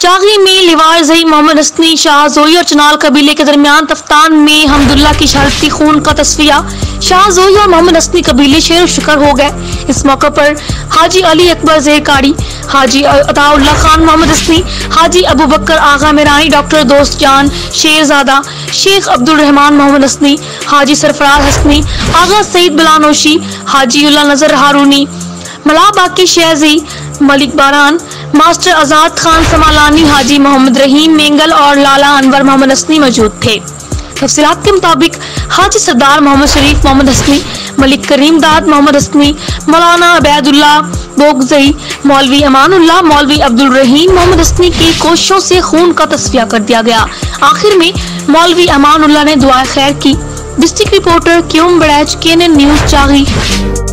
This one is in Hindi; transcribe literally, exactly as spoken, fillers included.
चागी में लिवार जई मोहम्मद हसनी शाहजोई और चनाल कबीले के दरमियान तफ्तान में हमदुल्ला की शहादती खून का तस्फिया। शाहजोई और मोहम्मद हसनी कबीले शेर शुकर हो गए। इस मौके पर हाजी अली अकबर ज़ेरकारी, हाजी अताउल्ला खान मोहम्मद हसनी, हाजी अबू बकर आगा मिरानी, डॉक्टर दोस्त जान शेरजादा, शेख अब्दुल रहमान मोहम्मद हसनी, हाजी सरफराज हसनी, आगा सईद बिलानोशी, हाजी उल्ला नजर हारूनी, मलाबाकी शेजी, मलिक बारान, मास्टर आजाद खान समालानी, हाजी मोहम्मद रहीम मेंगल और लाला अनवर मोहम्मद हसनी मौजूद थे। तफसीलात के मुताबिक हाजी सरदार मोहम्मद शरीफ मोहम्मद हसनी, मलिक करीम दाद मोहम्मद हसनी, मौलाना अबैदुल्ला बोगजई, मौलवी अमानुल्लाह, मौलवी अब्दुल रहीम मोहम्मद हसनी की कोशिशों से खून का तस्फिया कर दिया गया। आखिर में मौलवी अमानुल्लाह ने दुआ खैर की। डिस्ट्रिक्ट रिपोर्टर क्यूम बड़ैच, के एन एन न्यूज चागी।